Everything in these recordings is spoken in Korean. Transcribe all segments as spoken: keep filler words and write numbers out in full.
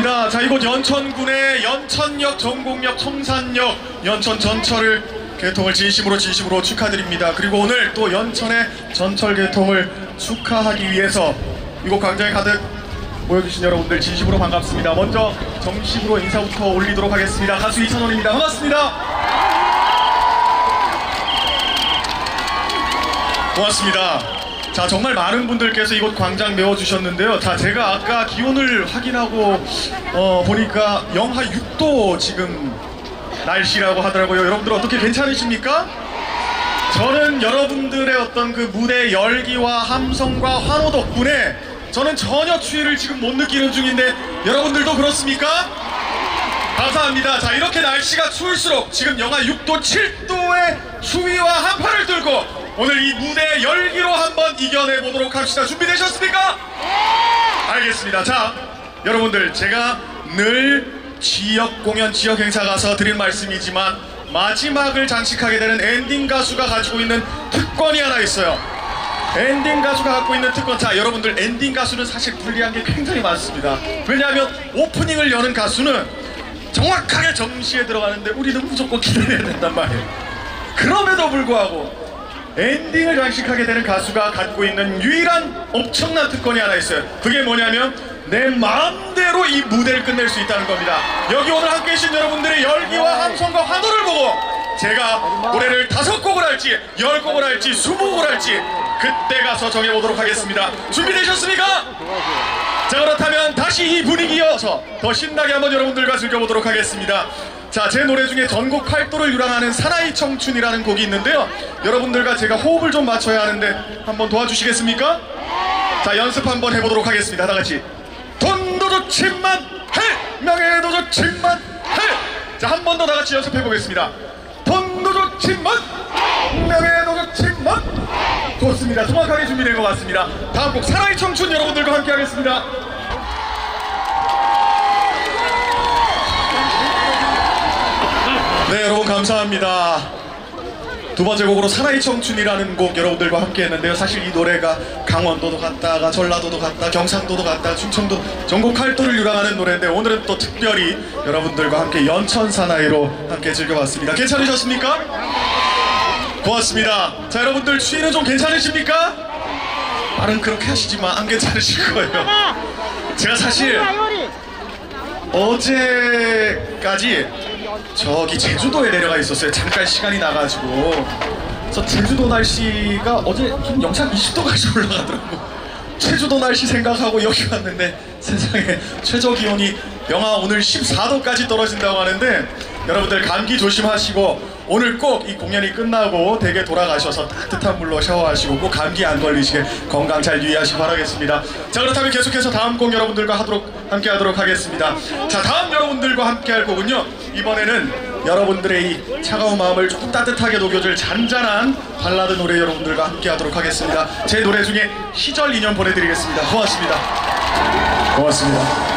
고맙습니다. 자, 이곳 연천군의 연천역, 전곡역, 청산역, 연천 전철을 개통을 진심으로 진심으로 축하드립니다. 그리고 오늘 또 연천의 전철 개통을 축하하기 위해서 이곳 광장에 가득 모여주신 여러분들 진심으로 반갑습니다. 먼저 정식으로 인사부터 올리도록 하겠습니다. 가수 이찬원입니다. 반갑습니다. 고맙습니다. 자, 정말 많은 분들께서 이곳 광장 메워주셨는데요. 자, 제가 아까 기온을 확인하고 어, 보니까 영하 육 도 지금 날씨라고 하더라고요. 여러분들 어떻게 괜찮으십니까? 저는 여러분들의 어떤 그 무대 열기와 함성과 환호 덕분에 저는 전혀 추위를 지금 못 느끼는 중인데 여러분들도 그렇습니까? 감사합니다. 자, 이렇게 날씨가 추울수록 지금 영하 육 도, 칠 도의 추위와 한파를 뚫고 오늘 이 무대 열기로 한번 이겨내보도록 합시다. 준비되셨습니까? 네! 알겠습니다. 자, 여러분들, 제가 늘 지역 공연, 지역 행사 가서 드린 말씀이지만 마지막을 장식하게 되는 엔딩 가수가 가지고 있는 특권이 하나 있어요. 엔딩 가수가 갖고 있는 특권. 자, 여러분들, 엔딩 가수는 사실 불리한 게 굉장히 많습니다. 왜냐하면 오프닝을 여는 가수는 정확하게 정시에 들어가는데 우리는 무조건 기다려야 된단 말이에요. 그럼에도 불구하고 엔딩을 장식하게 되는 가수가 갖고 있는 유일한 엄청난 특권이 하나 있어요. 그게 뭐냐면 내 마음대로 이 무대를 끝낼 수 있다는 겁니다. 여기 오늘 함께 계신 여러분들의 열기와 함성과 환호를 보고 제가 노래를 다섯 곡을 할지 열 곡을 할지 스무 곡을 할지 그때 가서 정해보도록 하겠습니다. 준비되셨습니까? 자, 그렇다면 다시 이 분위기 이어서 더 신나게 한번 여러분들과 즐겨보도록 하겠습니다. 자, 제 노래 중에 전국 팔도를 유랑하는 사나이 청춘이라는 곡이 있는데요. 여러분들과 제가 호흡을 좀 맞춰야 하는데 한번 도와주시겠습니까? 자, 연습 한번 해보도록 하겠습니다. 다같이 돈도 좋지만 해! 명예도 좋지만 해! 자, 한 번 더 다같이 연습해보겠습니다. 돈도 좋지만 명예도 좋지만 좋습니다. 정확하게 준비된 것 같습니다. 다음 곡 사나이 청춘 여러분들과 함께 하겠습니다. 네, 여러분 감사합니다. 두 번째 곡으로 사나이 청춘이라는 곡 여러분들과 함께 했는데요. 사실 이 노래가 강원도도 갔다가 전라도도 갔다 경상도도 갔다 충청도 전국 팔도를 유랑하는 노래인데 오늘은 또 특별히 여러분들과 함께 연천 사나이로 함께 즐겨봤습니다. 괜찮으셨습니까? 고맙습니다. 자, 여러분들 추위는 좀 괜찮으십니까? 말은 그렇게 하시지만 안 괜찮으실 거예요. 제가 사실 어제까지 저기 제주도에 내려가 있었어요. 잠깐 시간이 나가지고. 그래서 제주도 날씨가 어제 좀 영상 이십 도까지 올라가더라고. 제주도 날씨 생각하고 여기 왔는데 세상에 최저 기온이 영하 오늘 십사 도까지 떨어진다고 하는데 여러분들 감기 조심하시고 오늘 꼭 이 공연이 끝나고 댁에 돌아가셔서 따뜻한 물로 샤워하시고 꼭 감기 안 걸리시게 건강 잘 유의하시기 바라겠습니다. 자, 그렇다면 계속해서 다음 곡 여러분들과 하도록 함께 하도록 하겠습니다. 자, 다음 여러분들과 함께 할 곡은요, 이번에는 여러분들의 이 차가운 마음을 조금 따뜻하게 녹여줄 잔잔한 발라드 노래 여러분들과 함께 하도록 하겠습니다. 제 노래 중에 시절 인연 보내드리겠습니다. 고맙습니다. 고맙습니다.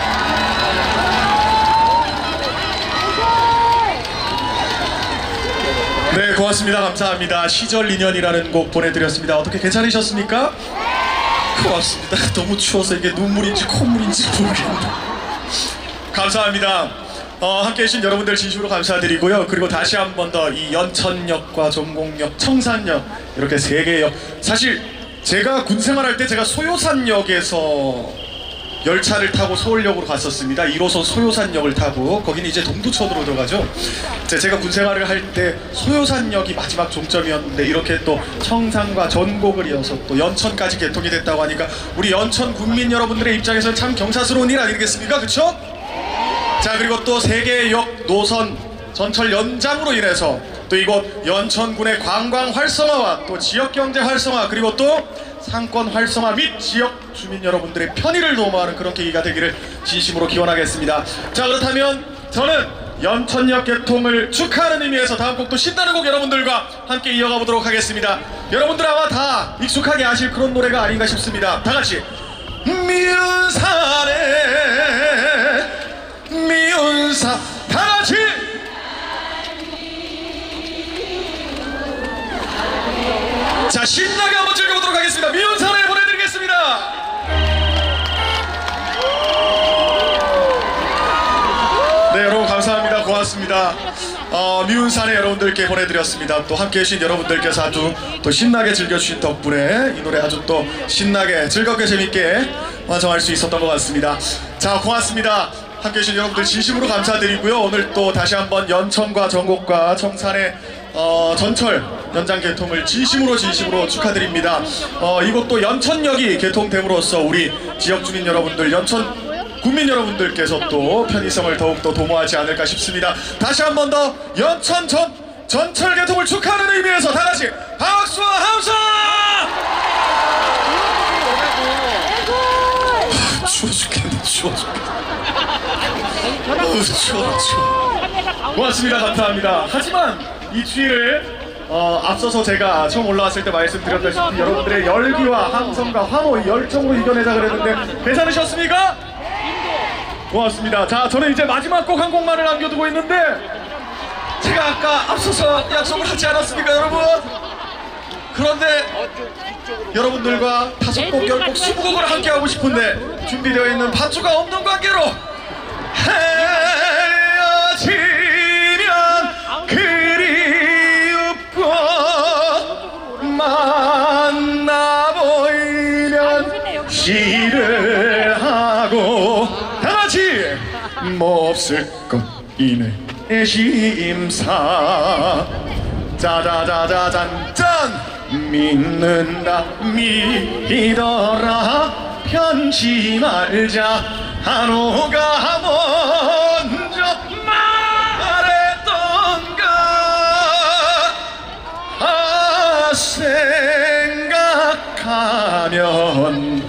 네, 고맙습니다. 감사합니다. 시절 인연이라는 곡 보내드렸습니다. 어떻게 괜찮으셨습니까? 고맙습니다. 너무 추워서 이게 눈물인지 콧물인지 모르겠는데 감사합니다. 어, 함께 해주신 여러분들 진심으로 감사드리고요. 그리고 다시 한 번 더 이 연천역과 전곡역, 청산역 이렇게 세 개의 역, 사실 제가 군생활할 때 제가 소요산역에서 열차를 타고 서울역으로 갔었습니다. 일 호선 소요산역을 타고 거기는 이제 동두천으로 들어가죠. 제가 군생활을 할 때 소요산역이 마지막 종점이었는데 이렇게 또 청산과 전곡을 이어서 또 연천까지 개통이 됐다고 하니까 우리 연천 국민 여러분들의 입장에서는 참 경사스러운 일 아니겠습니까? 그쵸? 자, 그리고 또 세 개의 역, 노선, 전철 연장으로 인해서 또 이곳 연천군의 관광 활성화와 또 지역경제 활성화 그리고 또 상권 활성화 및 지역 주민 여러분들의 편의를 도모하는 그런 계기가 되기를 진심으로 기원하겠습니다. 자, 그렇다면 저는 연천역 개통을 축하하는 의미에서 다음 곡도 신나는 곡 여러분들과 함께 이어가 보도록 하겠습니다. 여러분들 아마 다 익숙하게 아실 그런 노래가 아닌가 싶습니다. 다같이 미운 산에 미운 산 다같이 자, 신나게 한번 즐겨보도록 하겠습니다. 미운 사나이 보내드리겠습니다. 고맙습니다. 어, 미운 사내 여러분들께 보내드렸습니다. 또 함께 해주신 여러분들께서 아주 또 신나게 즐겨주신 덕분에 이 노래 아주 또 신나게 즐겁게 재밌게 완성할 수 있었던 것 같습니다. 자, 고맙습니다. 함께 해주신 여러분들 진심으로 감사드리고요. 오늘 또 다시 한번 연천과 전곡과 청산의 어, 전철 연장 개통을 진심으로 진심으로 축하드립니다. 어, 이곳도 연천역이 개통됨으로써 우리 지역 주민 여러분들, 연천 국민 여러분들께서 또 편의성을 더욱더 도모하지 않을까 싶습니다. 다시 한 번 더 연천 전, 전철 개통을 축하하는 의미에서 다 같이 박수와 함성! 아, 추워 죽겠네, 추워 죽겠네. 어우, 추워, 추워. 고맙습니다. 감사합니다. 하지만 이 추위를 어, 앞서서 제가 처음 올라왔을 때 말씀드렸다시피 여러분들의 열기와 함성과 환호, 열정으로 이겨내자 그랬는데 괜찮으셨습니까? 고맙습니다. 자, 저는 이제 마지막 곡 한 곡만을 남겨두고 있는데 제가 아까 앞서서 약속을 하지 않았습니까, 여러분? 그런데 여러분들과 다섯 곡, 열 곡, 스무 곡을 함께 하고 싶은데 준비되어 있는 반주가 없는 관계로 헤어지면 그리웁고 만나 보이면 싫어하고 다같이 몹쓸 것이네 심사 짜자자자잔짠 믿는다 믿어라 편치 말자 한호가 먼저 말했던가 아 생각하면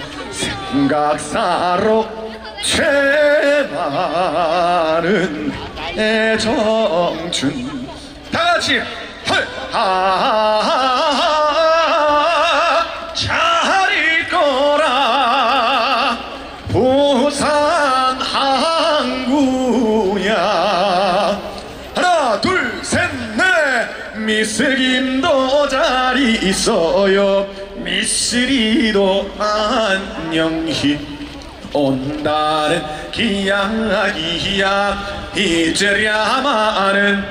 생각사로 죄 많은 애정춘 다같이 하하하 잘 있거라 부산 항구야 하나 둘 셋 넷 미스김도 잘 있어요 미스리도 안녕히 온다는 기약이야 잊으랴마는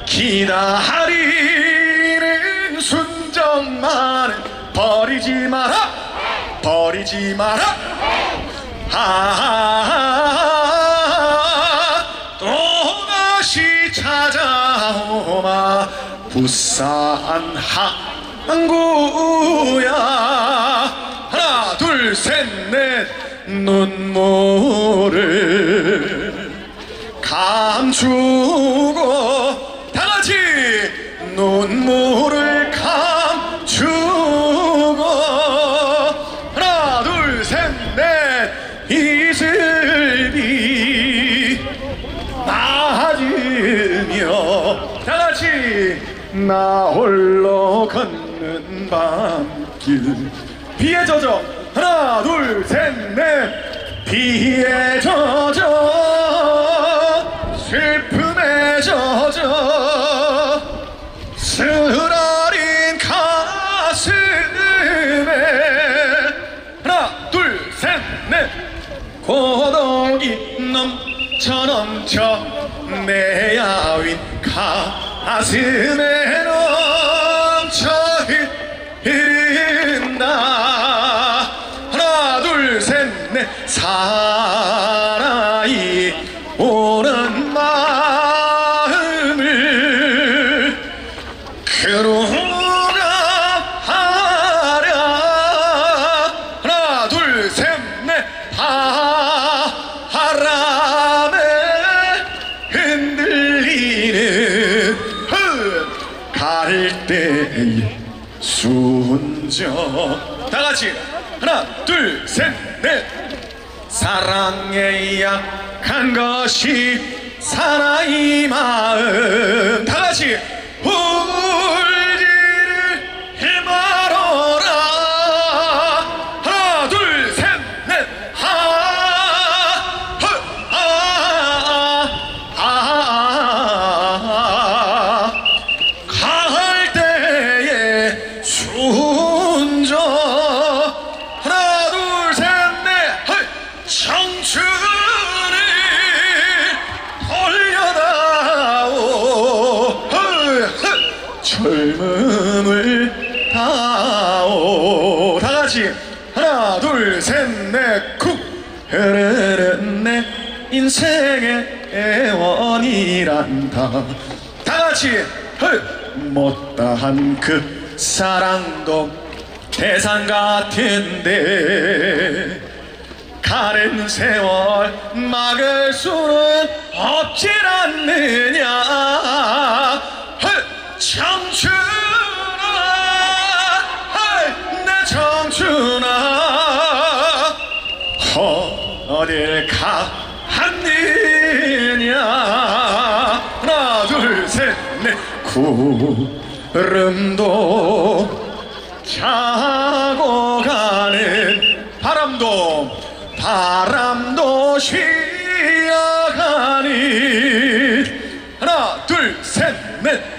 기다리는 순정만은 버리지 마라 버리지 마라 하하하 또다시 찾아오마 부산 항구야 하나 둘 셋 넷 눈물을 감추고 다같이 눈물을 감추고 하나 둘 셋 넷 이슬비 맞으며 다같이 나 홀로 걷는 밤길 비에 젖어 하나 둘 셋 넷 비에 젖어 슬픔에 젖어 쓰라린 가슴에 하나 둘 셋 넷 고독이 넘쳐 넘쳐 내 야윈 가슴에 넘쳐 흐른다 하나 둘 셋 넷 사나이 오는 마음을 그루가 하랴 하나 둘 셋 넷 바람에 흔들리는 갈대의 순정 다같이 하나 둘 셋 넷 사랑에 약한 것이 사나이 마음 다같이 울지를 말어라 하나 둘 셋 넷 하하하하 갈대의 순정 하나 둘 셋 넷 청춘을 돌려다오 아오 다같이 하나 둘 셋 넷 쿡 흐르는 내 인생의 애원이란다 다같이 헐 못다한 그 사랑도 대상 같은데 가는 세월 막을 수는 없질 않느냐 헐 청춘아 헐 내 청춘아 어딜 갔느냐 하나 둘 셋 넷 구름도 자고 가는 바람도 바람도 쉬어가는 하나 둘 셋 넷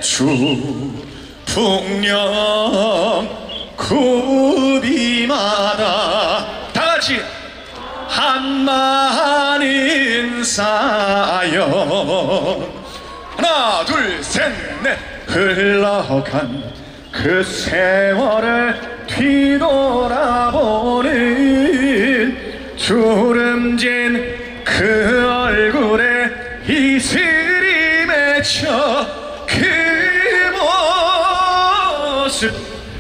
주풍령 구비마다 다같이 한마는 사연 하나 둘 셋 넷 흘러간 그 세월을 뒤돌아보는 주름진 그 얼굴에 이슬이 맺혀 그 모습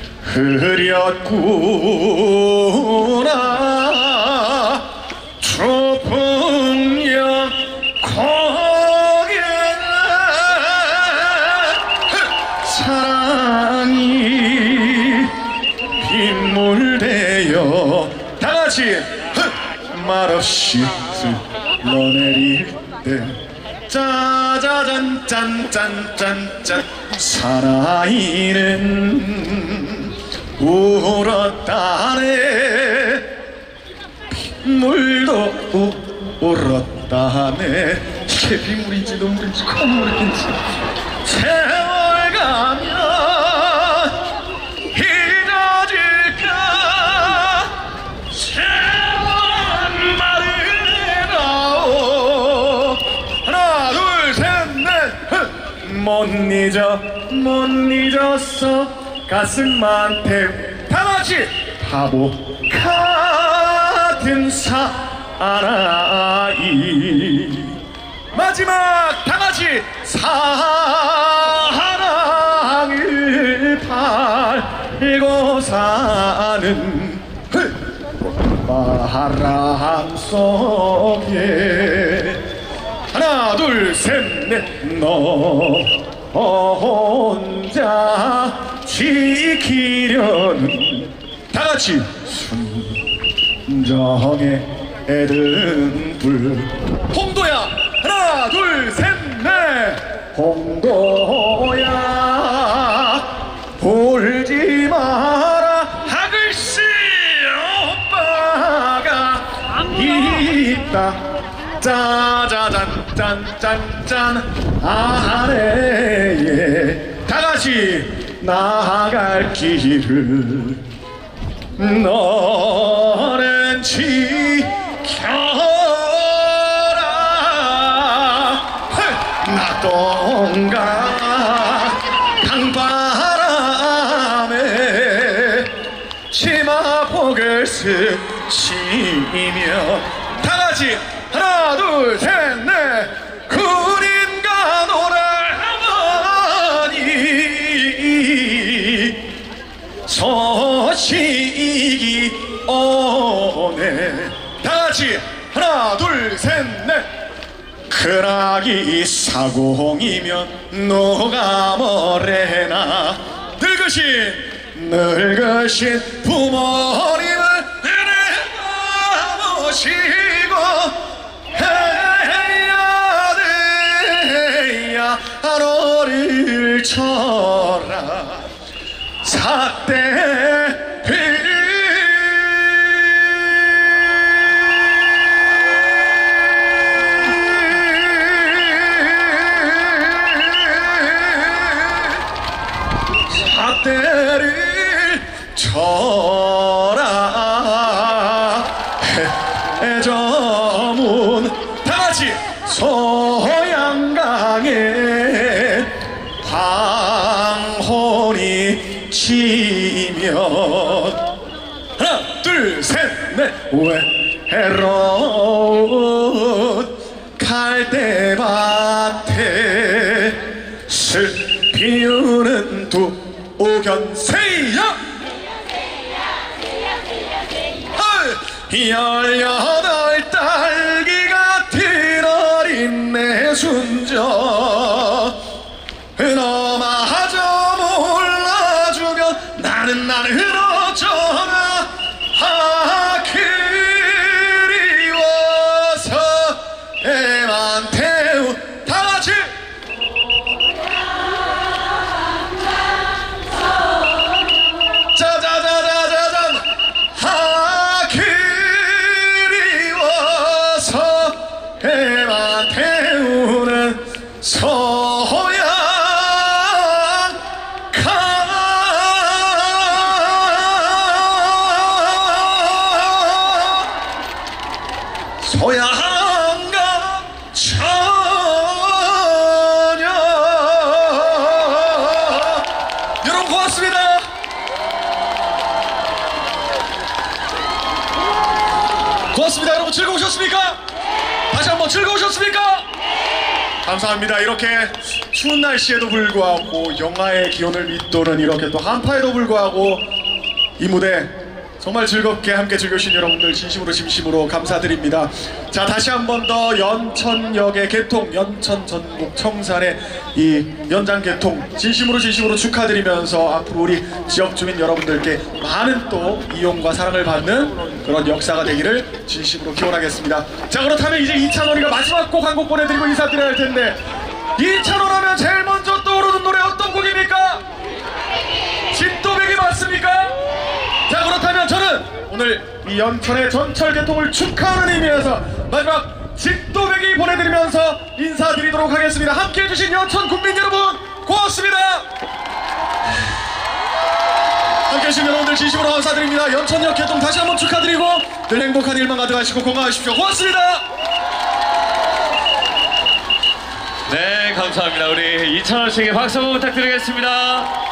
흐렸구나 조풍령 고개 사랑이 빗물되어 다같이 말없이 흘러내릴 때 짜자잔 짠짠짠짠 사나이는 울었다네 빗물도 울었다네 이게 빗물인지 눈물인지 콧물인지 세월 가면 잊어질까 세월 말이라오 하나 둘 셋 넷 못 잊어 못 잊었어 가슴만 태우 다같이 바보 같은 사나이 마지막 다같이 사랑을 팔고 사는 바람 속에 하나 둘 셋 넷 너 혼자 지키려는 다같이 순정의 등불 홍도야 하나 둘 셋 넷 홍도야 울지 마라 하글씨 오빠가 있다 짜자잔 짠짠짠 아래에 다같이 나갈 길을 너는 지켜라 나 동가 강바람에 치마폭을 스치며 다같이 하나 둘 셋 넷 구린가 노래하니 소식이 오네 다같이 하나 둘 셋 넷 크락이 사공이면 누가 뭐래나 늙으신 늙으신 부모님을 내가 모시고 해야 돼야 노를 쳐라 사대 사대를 쳐라 해저문 다같이 소양강에 황혼이 치며 하나 둘셋넷 외로운 갈대밭에 슬 피우는 두 오견새야 열여덟 딸기가 들어린 내 순정 너마저 몰라주면 나는 나는 어쩌나 아 그리워서 애만 태우 다같이 짜자자자자잔 아 그리워서 애만 태우는 소양 소양강 처녀 여러분 고맙습니다. 고맙습니다. 여러분 즐거우셨습니까? 다시 한번 즐거우셨습니까? 감사합니다. 이렇게 추운 날씨에도 불구하고 영하의 기온을 밑도는 이렇게 또 한파에도 불구하고 이 무대 정말 즐겁게 함께 즐겨주신 여러분들 진심으로 진심으로 감사드립니다. 자, 다시 한 번 더 연천역의 개통, 연천 전국 청산의 이 연장 개통 진심으로 진심으로 축하드리면서 앞으로 우리 지역 주민 여러분들께 많은 또 이용과 사랑을 받는 그런 역사가 되기를 진심으로 기원하겠습니다. 자, 그렇다면 이제 이찬원이가 마지막 곡 한 곡 보내드리고 인사드려야 할 텐데, 이찬원 하면 제일 먼저 떠오르는 노래 어떤 곡입니까? 진또배기 맞습니까? 자, 그렇다면 저는 오늘 이 연천의 전철 개통을 축하하는 의미에서 마지막 진또배기 보내드리면서 인사드리도록 하겠습니다. 함께 해주신 연천 국민 여러분 고맙습니다. 함께 해주신 여러분들 진심으로 감사드립니다. 연천역 개통 다시 한번 축하드리고 늘 행복한 일만 가득하시고 건강하십시오. 고맙습니다. 네, 감사합니다. 우리 이찬원 씨에게 박수 한번 부탁드리겠습니다.